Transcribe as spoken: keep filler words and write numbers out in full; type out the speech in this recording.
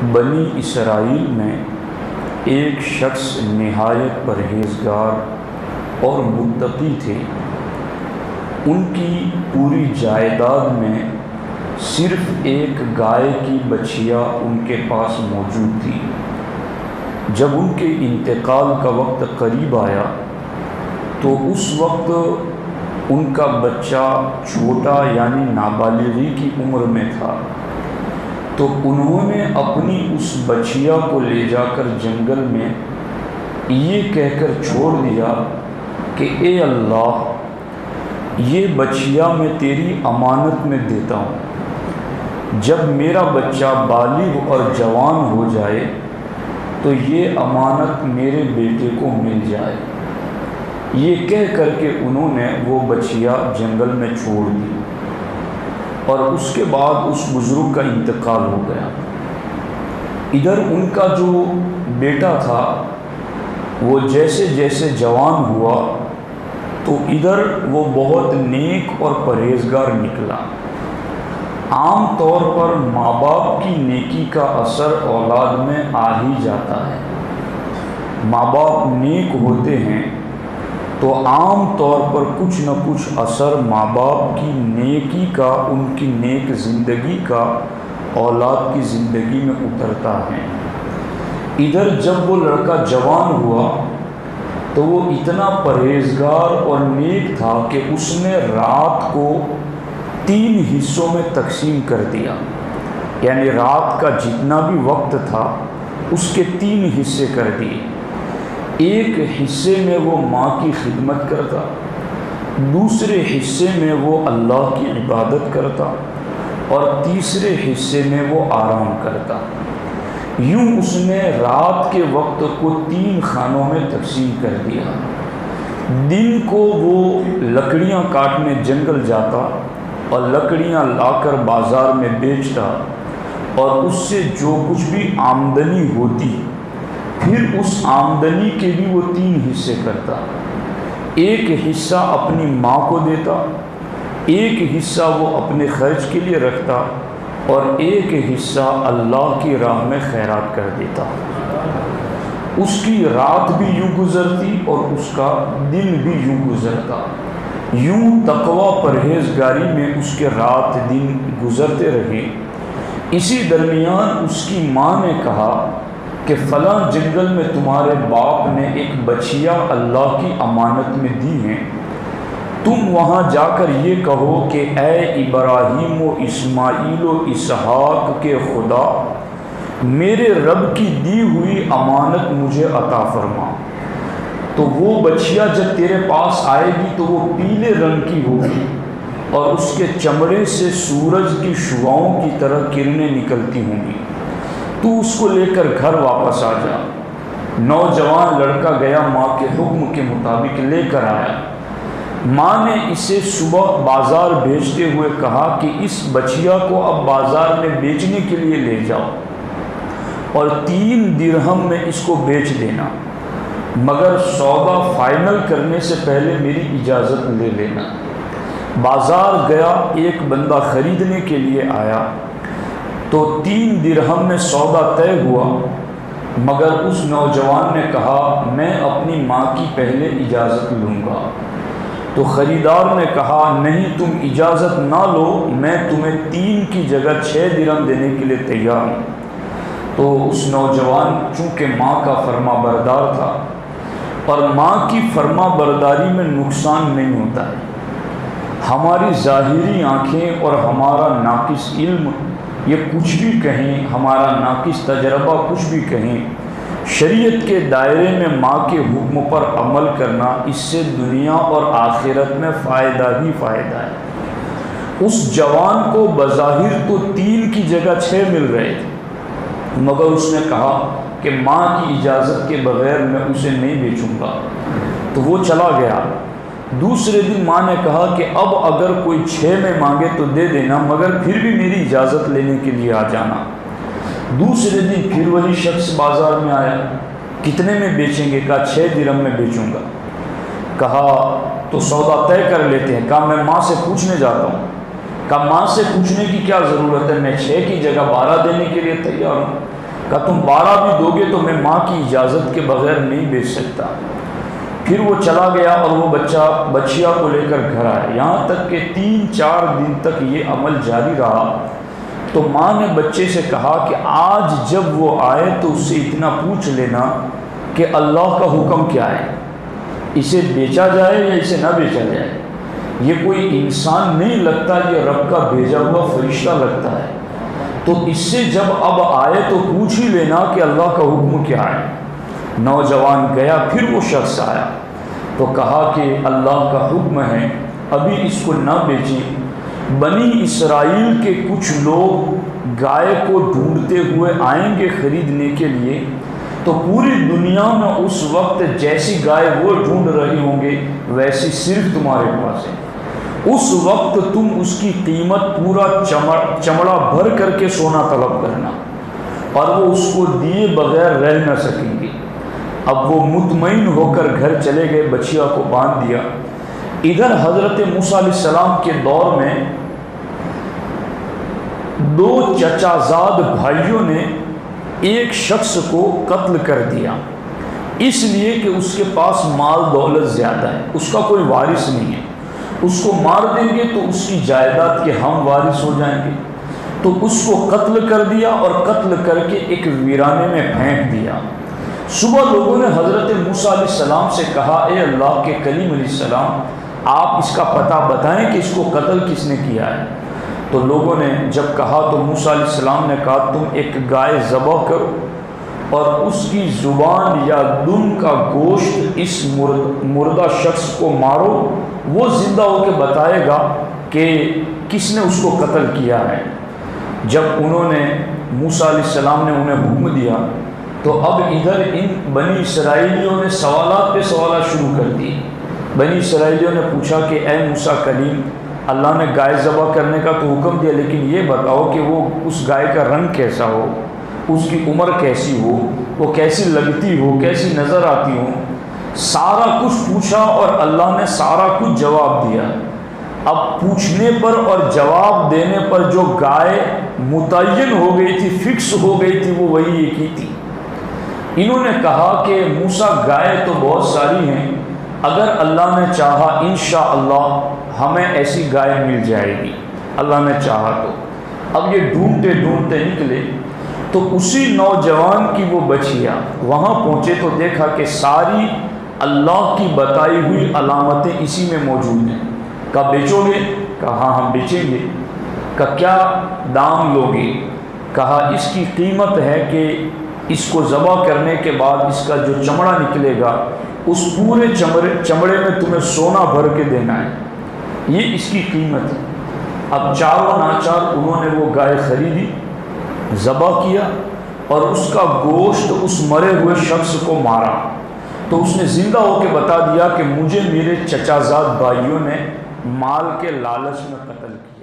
بنی اسرائیل میں ایک شخص نہایت پرہیزگار اور متقی تھے۔ ان کی پوری جائیداد میں صرف ایک گائے کی بچھیا ان کے پاس موجود تھی۔ جب ان کے انتقال کا وقت قریب آیا تو اس وقت ان کا بچہ چھوٹا یعنی نابالغی کی عمر میں تھا، تو انہوں نے اپنی اس بچیا کو لے جا کر جنگل میں یہ کہہ کر چھوڑ دیا کہ اے اللہ، یہ بچیا میں تیری امانت میں دیتا ہوں، جب میرا بچہ بالغ اور جوان ہو جائے تو یہ امانت میرے بیٹے کو مل جائے۔ یہ کہہ کر کے انہوں نے وہ بچیا جنگل میں چھوڑ دی، اور اس کے بعد اس بزرگ کا انتقال ہو گیا۔ ادھر ان کا جو بیٹا تھا وہ جیسے جیسے جوان ہوا تو ادھر وہ بہت نیک اور پرہیزگار نکلا۔ عام طور پر ماں باپ کی نیکی کا اثر اولاد میں آ ہی جاتا ہے۔ ماں باپ نیک ہوتے ہیں تو عام طور پر کچھ نہ کچھ اثر ماں باپ کی نیکی کا، ان کی نیک زندگی کا اولاد کی زندگی میں اترتا ہے۔ ادھر جب وہ لڑکا جوان ہوا تو وہ اتنا پرہیزگار اور نیک تھا کہ اس نے رات کو تین حصوں میں تقسیم کر دیا، یعنی رات کا جتنا بھی وقت تھا اس کے تین حصے کر دیے۔ ایک حصے میں وہ ماں کی خدمت کرتا، دوسرے حصے میں وہ اللہ کی عبادت کرتا، اور تیسرے حصے میں وہ آرام کرتا۔ یوں اس نے رات کے وقت کو تین خانوں میں تقسیم کر دیا۔ دن کو وہ لکڑیاں کاٹنے جنگل جاتا اور لکڑیاں لا کر بازار میں بیچتا، اور اس سے جو کچھ بھی آمدنی ہوتی پھر اس آمدنی کے بھی وہ تین حصے کرتا۔ ایک حصہ اپنی ماں کو دیتا، ایک حصہ وہ اپنے خرچ کے لیے رکھتا، اور ایک حصہ اللہ کی راہ میں خیرات کر دیتا۔ اس کی رات بھی یوں گزرتی اور اس کا دن بھی یوں گزرتا۔ یوں تقوی پرہیزگاری میں اس کے رات دن گزرتے رہے۔ اسی درمیان اس کی ماں نے کہا کہ فلاں جنگل میں تمہارے باپ نے ایک بچیا اللہ کی امانت میں دی ہیں، تم وہاں جا کر یہ کہو کہ اے ابراہیم و اسماعیل و اسحاق کے خدا، میرے رب کی دی ہوئی امانت مجھے عطا فرما۔ تو وہ بچیا جب تیرے پاس آئے گی تو وہ پیلے رنگ کی ہوگی، اور اس کے چمڑے سے سورج کی شعاؤں کی طرح کرنیں نکلتی ہوں گی۔ تو اس کو لے کر گھر واپس آ جا۔ نوجوان لڑکا گیا، ماں کے حکم کے مطابق لے کر آیا۔ ماں نے اسے صبح بازار بھیجتے ہوئے کہا کہ اس بچیا کو اب بازار میں بیچنے کے لیے لے جاؤ، اور تین درہم میں اس کو بیچ دینا، مگر سودا فائنل کرنے سے پہلے میری اجازت لے لینا۔ بازار گیا، ایک بندہ خریدنے کے لیے آیا تو تین درہم میں سودا طے ہوا، مگر اس نوجوان نے کہا میں اپنی ماں کی پہلے اجازت لوں گا۔ تو خریدار نے کہا نہیں، تم اجازت نہ لو، میں تمہیں تین کی جگہ چھ درہم دینے کے لیے تیار ہوں۔ تو اس نوجوان چونکہ ماں کا فرما بردار تھا، اور ماں کی فرما برداری میں نقصان نہیں ہوتا ہے۔ ہماری ظاہری آنکھیں اور ہمارا ناقص علم یہ کچھ بھی کہیں، ہمارا ناقص تجربہ کچھ بھی کہیں، شریعت کے دائرے میں ماں کے حکم پر عمل کرنا، اس سے دنیا اور آخرت میں فائدہ ہی فائدہ ہے۔ اس جوان کو بظاہر تو تین کی جگہ چھ مل رہے تھے، مگر اس نے کہا کہ ماں کی اجازت کے بغیر میں اسے نہیں بیچوں گا، تو وہ چلا گیا۔ دوسرے دن ماں نے کہا کہ اب اگر کوئی چھ میں مانگے تو دے دینا، مگر پھر بھی میری اجازت لینے کے لیے آ جانا۔ دوسرے دن پھر وہی شخص بازار میں آیا، کتنے میں بیچیں گے؟ کہا چھ درہم میں بیچوں گا۔ کہا تو سودا طے کر لیتے ہیں۔ کہا میں ماں سے پوچھنے جاتا ہوں۔ کہا ماں سے پوچھنے کی کیا ضرورت ہے، میں چھ کی جگہ بارہ دینے کے لیے تیار ہوں۔ کہا تم بارہ بھی دو گے تو میں ماں کی اجازت کے بغیر نہیں بیچ سکتا۔ پھر وہ چلا گیا اور وہ بچہ بچیا کو لے کر گھر آیا، یہاں تک کہ تین چار دن تک یہ عمل جاری رہا۔ تو ماں نے بچے سے کہا کہ آج جب وہ آئے تو اس سے اتنا پوچھ لینا کہ اللہ کا حکم کیا ہے، اسے بیچا جائے یا اسے نہ بیچا جائے۔ یہ کوئی انسان نہیں لگتا، یہ رب کا بھیجا ہوا فرشتہ لگتا ہے، تو اس سے جب اب آئے تو پوچھ ہی لینا کہ اللہ کا حکم کیا ہے۔ نوجوان گیا، پھر وہ شخص آیا تو کہا کہ اللہ کا حکم ہے ابھی اس کو نہ بیچیں۔ بنی اسرائیل کے کچھ لوگ گائے کو ڈھونڈتے ہوئے آئیں گے خریدنے کے لیے، تو پوری دنیا میں اس وقت جیسی گائے وہ ڈھونڈ رہے ہوں گے ویسی صرف تمہارے پاس ہے۔ اس وقت تم اس کی قیمت پورا چمڑا بھر کر کے سونا طلب کرنا، اور وہ اس کو دیے بغیر رہ نہ سکیں گے۔ اب وہ مطمئن ہو کر گھر چلے گئے، بچیا کو باندھ دیا۔ ادھر حضرت موسیٰ علیہ السلام کے دور میں دو چچا زاد بھائیوں نے ایک شخص کو قتل کر دیا، اس لیے کہ اس کے پاس مال دولت زیادہ ہے، اس کا کوئی وارث نہیں ہے، اس کو مار دیں گے تو اس کی جائیداد کے ہم وارث ہو جائیں گے۔ تو اس کو قتل کر دیا اور قتل کر کے ایک ویرانے میں پھینک دیا۔ صبح لوگوں نے حضرت موسیٰ علیہ السلام سے کہا، اے اللہ کے کلیم علیہ السلام، آپ اس کا پتہ بتائیں کہ اس کو قتل کس نے کیا ہے۔ تو لوگوں نے جب کہا تو موسیٰ علیہ السلام نے کہا، تم ایک گائے ذبح کرو اور اس کی زبان یا دم کا گوشت اس مردہ شخص کو مارو، وہ زندہ ہو کے بتائے گا کہ کس نے اس کو قتل کیا ہے۔ جب انہوں نے موسیٰ علیہ السلام نے انہیں حکم دیا تو اب ادھر ان بنی اسرائیلیوں نے سوالات پہ سوالات شروع کر دیے۔ بنی اسرائیلیوں نے پوچھا کہ اے موسیٰ کلیم، اللہ نے گائے ذبح کرنے کا تو حکم دیا، لیکن یہ بتاؤ کہ وہ اس گائے کا رنگ کیسا ہو، اس کی عمر کیسی ہو، وہ کیسی لگتی ہو، کیسی نظر آتی ہو۔ سارا کچھ پوچھا اور اللہ نے سارا کچھ جواب دیا۔ اب پوچھنے پر اور جواب دینے پر جو گائے متعین ہو گئی تھی، فکس ہو گئی تھی، وہ وہی ایک ہی تھی۔ انہوں نے کہا کہ موسیٰ گائے تو بہت ساری ہیں، اگر اللہ نے چاہا انشاءاللہ ہمیں ایسی گائے مل جائے گی، اللہ نے چاہا تو۔ اب یہ ڈھونڈتے ڈھونڈتے نکلے تو اسی نوجوان کی وہ بچیا وہاں پہنچے تو دیکھا کہ ساری اللہ کی بتائی ہوئی علامتیں اسی میں موجود ہیں۔ کہا بیچو گے؟ کہا ہاں ہم بیچیں گے۔ کہا کیا دام لوگے؟ کہا اس کی قیمت ہے کہ اس کو ذبح کرنے کے بعد اس کا جو چمڑا نکلے گا اس پورے چمڑے چمڑے میں تمہیں سونا بھر کے دینا ہے، یہ اس کی قیمت ہے۔ اب چاروں ناچار انہوں نے وہ گائے خریدی، ذبح کیا اور اس کا گوشت اس مرے ہوئے شخص کو مارا۔ تو اس نے زندہ ہو کے بتا دیا کہ مجھے میرے چچا زاد بھائیوں نے مال کے لالچ میں قتل کیا۔